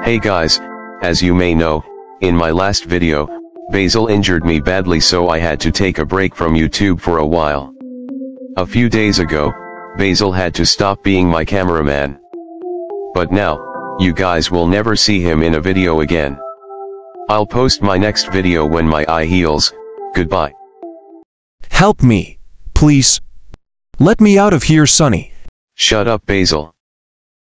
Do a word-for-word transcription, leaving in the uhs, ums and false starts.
Hey guys, as you may know, in my last video, Basil injured me badly, so I had to take a break from YouTube for a while. A few days ago, Basil had to stop being my cameraman. But now, you guys will never see him in a video again. I'll post my next video when my eye heals. Goodbye. Help me, please. Let me out of here, Sunny. Shut up, Basil.